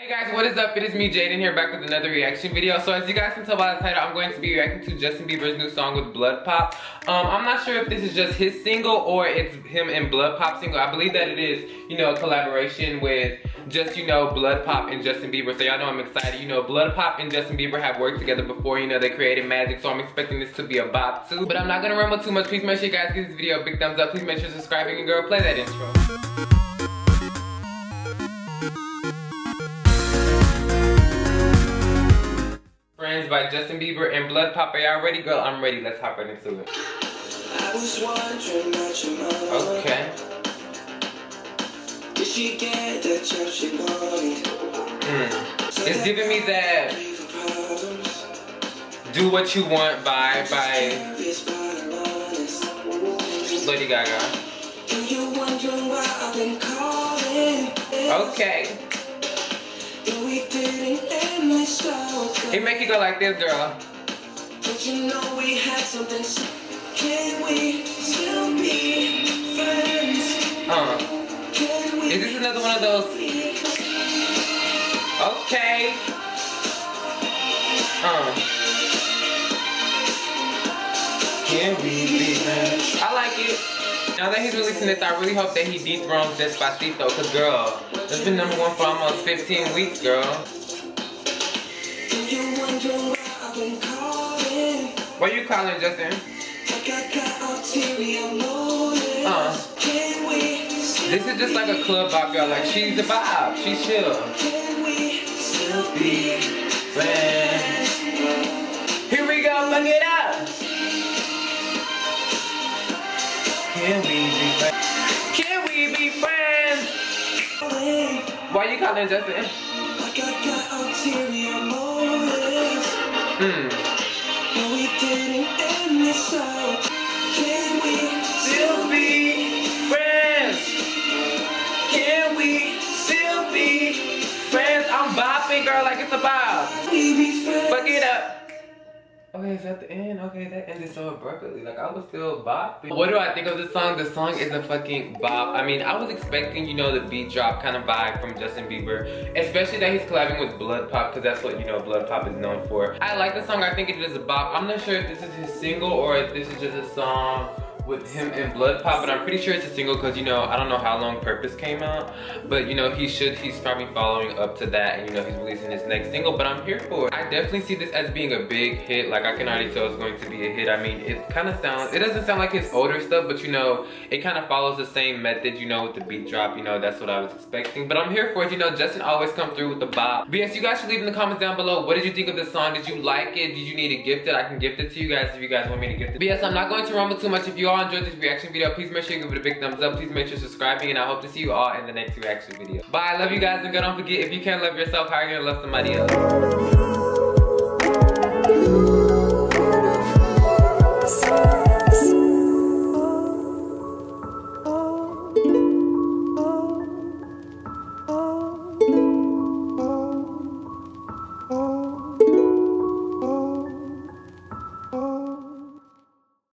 Hey guys, what is up? It is me, Jayden, here back with another reaction video. So as you guys can tell by the title, I'm going to be reacting to Justin Bieber's new song with Bloodpop. I'm not sure if this is just his single or it's him and Bloodpop single. I believe that it is, a collaboration with just, Bloodpop and Justin Bieber. So y'all know I'm excited. Bloodpop and Justin Bieber have worked together before. They created magic, so I'm expecting this to be a bop too. But I'm not gonna ramble too much. Please make sure you guys give this video a big thumbs up. Please make sure you're subscribing, and girl, play that intro. Friends by Justin Bieber and Bloodpop. Are y'all ready? Girl, I'm ready. Let's hop right into it. I was wondering about your mom. Okay. Did she get the job she wanted? It's giving me that Do What You Want vibe by Lady Gaga. Okay. He make you go like this, girl. But you know we had something. Can we still be friends? Is this another one of those? Okay. Can we be friends? I like it. Now that he's releasing this, I really hope that he dethrones Despacito, cause girl, it's been #1 for almost 15 weeks, girl. What are you calling, Justin? This is just like a club bop, y'all. Like, she's the vibe. She's chill. Can we still be friends? Here we go, fuck it up. Can we be friends? Can we be friends? Why are you calling, Justin? Can we still be friends? Can we still be friends? I'm bopping, girl, like it's a bop. Fuck it up. Okay, is that the end? Okay, that ended so abruptly. Like, I was still bopping. What do I think of this song? The song is a fucking bop. I mean, I was expecting, the beat drop kind of vibe from Justin Bieber. Especially that he's collabing with Bloodpop, because that's what, Bloodpop is known for. I like the song. I think it is a bop. I'm not sure if this is his single or if this is just a song with him and Bloodpop, but I'm pretty sure it's a single because, I don't know how long Purpose came out, but, he's probably following up to that, and, he's releasing his next single, but I'm here for it. I definitely see this as being a big hit. Like, I can already tell it's going to be a hit. I mean, it doesn't sound like his older stuff, but, it kind of follows the same method, with the beat drop, that's what I was expecting, but I'm here for it. Justin always come through with the bop. But yes, you guys should leave in the comments down below, what did you think of this song? Did you like it? Did you need to gift it? I can gift it to you guys if you guys want me to gift it. But yes, I'm not going to rumble too much. If you all enjoyed this reaction video, please make sure you give it a big thumbs up. Please make sure you're subscribing, and I hope to see you all in the next reaction video. Bye, I love you guys, and don't forget, if you can't love yourself, how are you gonna love somebody else?